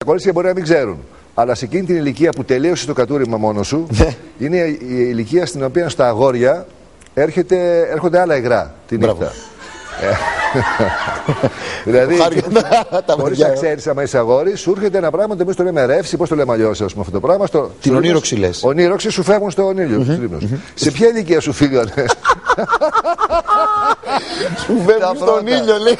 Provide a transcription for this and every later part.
κορίτσια μπορεί να μην ξέρουν. Αλλά σε εκείνη την ηλικία που τελείωσε το κατούριμα μόνο σου, είναι η ηλικία στην οποία στα αγόρια έρχονται άλλα υγρά τη νύχτα. Δηλαδή, χωρίς να ξέρεις, άμα είσαι αγόρι, σου έρχεται ένα πράγμα το εμείς το λέμε ρεύση, πώς το λέμε αλλιώς αυτό το πράγμα. Την ονείροξη λες. Ονείροξη σου φεύγουν στο όνειρο. Σε ποια ηλικία σου φύγανε? Σου φεύγουν στον ήλιο, λέει.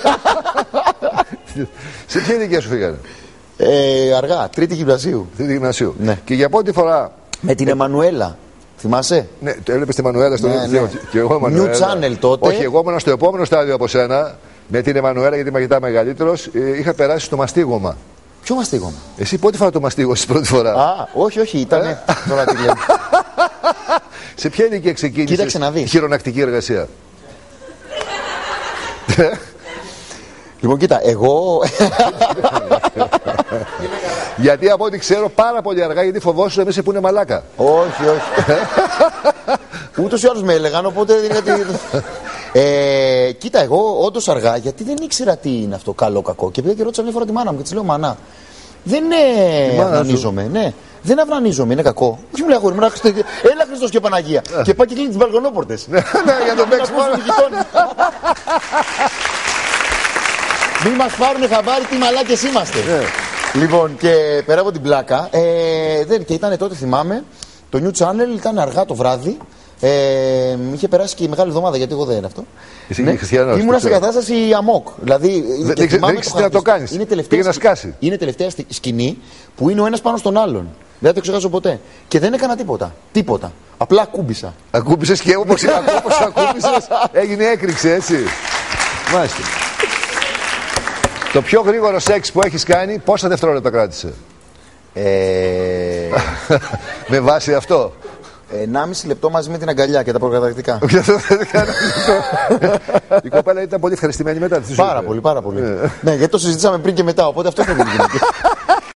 Σε ποια ηλικία σου φύγανε? Αργά, τρίτη γυμνασίου. Τρίτη γυμνασίου. Ναι. Και για πρώτη φορά. Με την Εμμανουέλα. Θυμάσαι? Ναι, το έβλεπες τη Εμμανουέλα στο ναι. Και εγώ New Channel τότε. Όχι, εγώ ήμουν στο επόμενο στάδιο από σένα. Με την Εμμανουέλα, γιατί μαγητά μεγαλύτερος, είχα περάσει στο μαστίγωμα. Ποιο μαστίγωμα? Εσύ πότε φορά το μαστίγωσες πρώτη φορά? Όχι, ήταν. Τώρα τι λέμε. Σε ποια ηλικία ξεκίνησε η χειρονακτική εργασία? Λοιπόν, κοίτα, εγώ. Γιατί από ό,τι ξέρω πάρα πολύ αργά, γιατί φοβόσου να μην σε πούνε μαλάκα. Όχι. Ούτως ή άλλως με έλεγαν, οπότε. Κοίτα, εγώ όντως αργά, γιατί δεν ήξερα τι είναι αυτό καλό-κακό. Και πήγα και ρώτησα μια φορά τη μάνα μου και της λέω: Μάνα, δεν αυνανίζομαι. Ναι, δεν αυνανίζομαι, είναι κακό. Όχι, μου λέει αγόρι, έλα Χριστός και Παναγία. Και πάει και κλείνει τις μπαλκονόπορτες. Ναι, για τον παίξει μόνο. Μην μας πάρουν χαμπάρι τι μαλάκες είμαστε. Λοιπόν, και πέρα από την πλάκα, και ήταν τότε, θυμάμαι, το New Channel ήταν αργά το βράδυ. Είχε περάσει και η Μεγάλη Εβδομάδα, γιατί εγώ δεν είναι αυτό. Ήμουνα σε κατάσταση αμόκ. Δηλαδή, δεν ξέρεις να το κάνεις. Πήγε να σκάσει. Είναι τελευταία σκηνή που είναι ο ένας πάνω στον άλλον. Δεν θα το ξεχάσω ποτέ. Και δεν έκανα τίποτα. Απλά ακούμπησα. Ακούμπησες και όπως ακούμπησες, έγινε έκρηξη, έτσι. Μάλιστα. Το πιο γρήγορο σεξ που έχεις κάνει, πόσα δευτερόλεπτα κράτησε? Με βάση αυτό. 1,5 λεπτό μαζί με την αγκαλιά και τα προκαταρκτικά. Η κοπέλα ήταν πολύ ευχαριστημένη μετά. Πάρα πολύ. Ναι, γιατί το συζητήσαμε πριν και μετά, οπότε αυτό δεν γίνεται.